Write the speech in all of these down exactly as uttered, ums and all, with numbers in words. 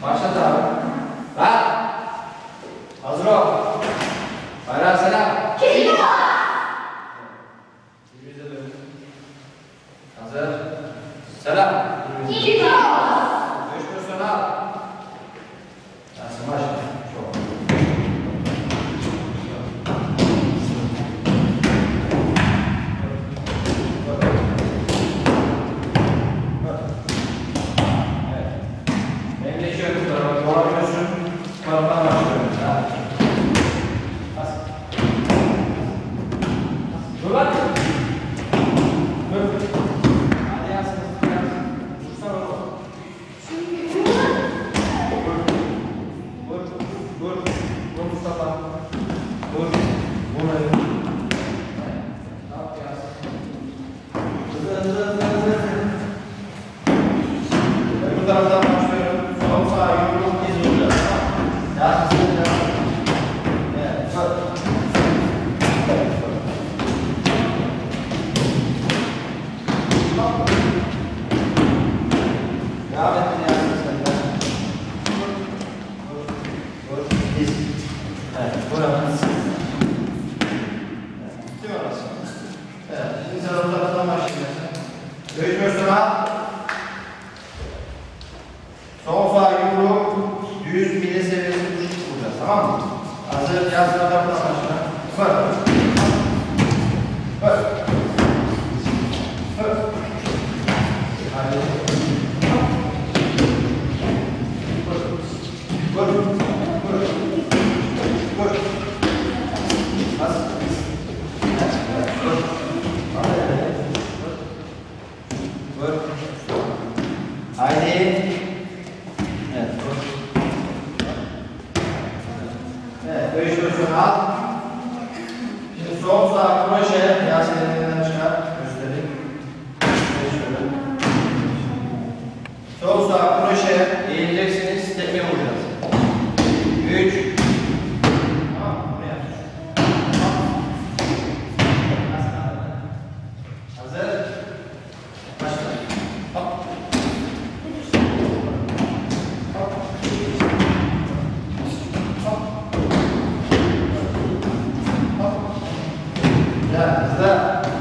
Başlat abi. Ver. Hazır ol. Bayram selam. Geliyor. Birbirimize dönün. Hazır. Selam. Geliyor. Dövüş pozisyonu al. Yasin başla. Çok. Bu taraftan başlıyorum. Sol sağ yumruk iz vuracağız. Yasin sen devam. Evet. Bak. Devam ettin Yasin sen de. Vur. Vur. İz. Evet. Buramız. Evet. Bitti mi orası? Evet. Şimdi sen o taraftan başlayacaksın. Dövüş al. Sol sağ yumruğu yüz mili seviyesi düşük vuracağız, tamam mı? Hazır, Yasin taraftan başla. Fır. Fır. Fır. Hadi. Vur. Vur. Vur. Vur. Bas. Vur. Vur. Haydi. Evet. Evet, dövüş pozisyonu al. Şimdi sol sağ kroşe, Yasin'in elinden çıkar, göstereyim. Sol sağ kroşe, eğileceksiniz, tekme vuracağız. üç. Tamam, buraya. Hazır. Başla. Hop. Ya, hızlı.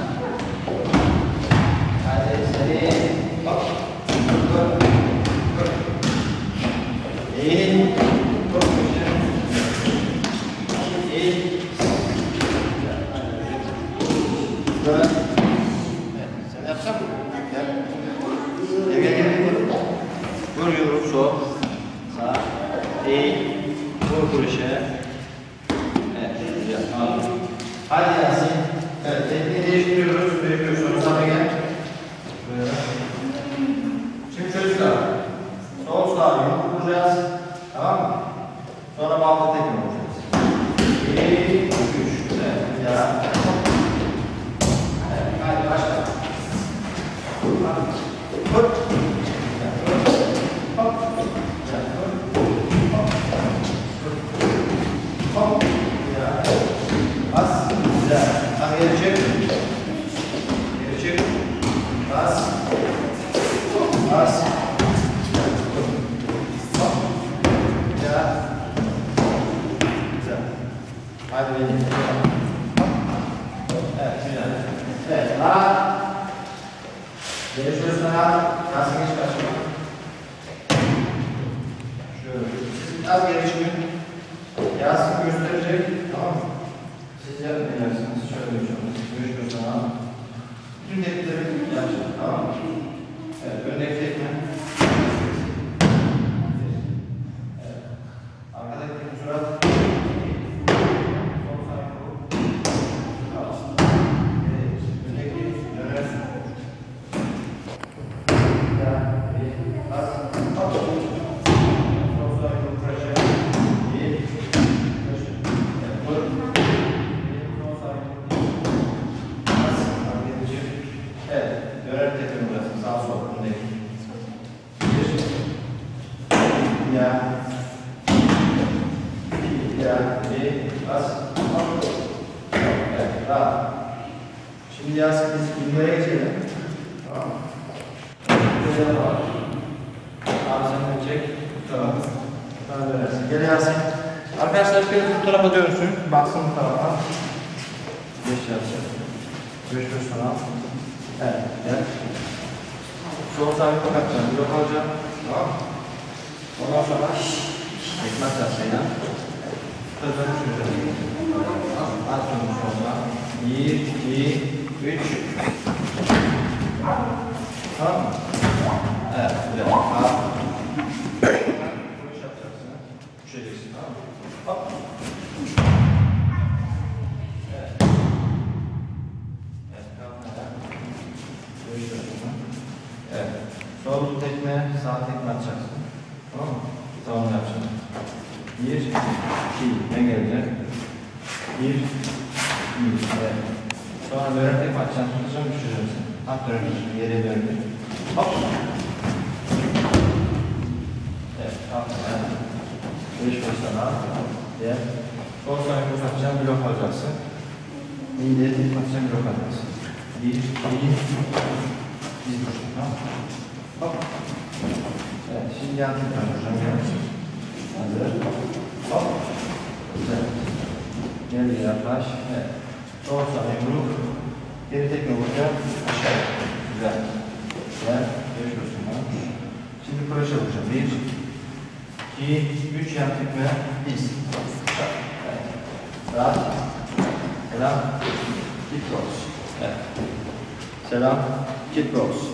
Hadi seni. Hop. Dur. Dur. Eğil. Dur. Eğil. Dur. Evet, sen yapsana. Gel. Gel, gel, gel. Vur yumruk sol. Sağ. Eğil. Vur kuruşa. Evet, güzel. Tamam. Hadi Yasin. Evet, tekniği değiştiriyoruz. Bekliyoruz. Sonra sana gel. Böyle. Şimdi çocuklar. Sol sağ yumruk vuracağız. Tamam mı? Sonra balta tekme vuracağız. Bir, üç. Evet, ya. Evet, hadi başla. Vur. Vur. Hop. Hop. Ya. Bas. Güzel. Hadi geri çek. Geri çek. Bas. Bas. Hop. Ya. Güzel. Hadi benim. Evet, güzel. Evet, rahat. Geri şurasına rahat. Yasin geç kaçma. Şöyle. Siz az geri çıkın. Yasin gösterecek. Tamam mı? Siz yapmayacaksınız. Şöyle yapacağım. Görüşürüz sana. Bütün teknikleri yapacağım. Tamam mı? Evet. Öndeki tekme. Evet. Arkadaki tekme surat. Sol sağ yumruk. Tamam. Evet. Öndeki döner. Ya. Bir. Bas. Hop. Sol sağ yumruk. Pressure. Bir. Pressure. Evet. Vur. Evet, döner tekrar burası, sağ sol, öndeki. Bir, ya, bir, ya, bir, bas, hop. Evet, rahat. Şimdi Yasin biz bilmeye geçelim. Tamam mı? Güzel var. Abi sen de çek. tarafa. Bu tarafa dönersin. Geri Yasin. Arkadaşlar bir bu tarafa dönsün. Baksın bu tarafa. Geç Yasin. Göç göç sana. Evet. Gel. Sol sağa bir bakacağım. Blok alacağım. Tamam. Ondan sonra ekmek yasayla. Sözden düşüreceğim. Tamam. Az sonra sonra. Bir, iki, üç. Tamam mı? Evet. Güzel. Tamam. Koş yapacaksın. Düşeceksin. Tamam mı? Hop. Evet. Evet. Kalkmadan. Görüşürüz. Evet. Sol tekme, sağ tekme atacaksın. Tamam mı? Tamam yapacaksın. Bir, iki. Ne gelecek? Bir, iki. Evet. Sonra böyle tekme atacaksın. Tutacağım, düşüreceksin. At dönüş. Yere döndür. Hop. Evet. Kalkma. Evet. Beş başına. Diğer. Sol sağa uzatacaksın. Blok alacaksın. İndiye tekme atacaksın. Blok alacaksın. Bir, iki. Biz dursun, tamam mı? Hop. Evet, şimdi yan tekrar duracağım. Hazır. Hop. Güzel. Geri yaklaş. Evet. Sol sağa yumruk. Geri tekme vuracağım. Aşağı. Güzel. Güzel. Beş dursun, tamam mı? Şimdi kroşe vuracağım. Bir, iki, üç yan tekme. Diz. Evet. Rahat. Selam. Kickbox. Evet. Selam. Kickbox.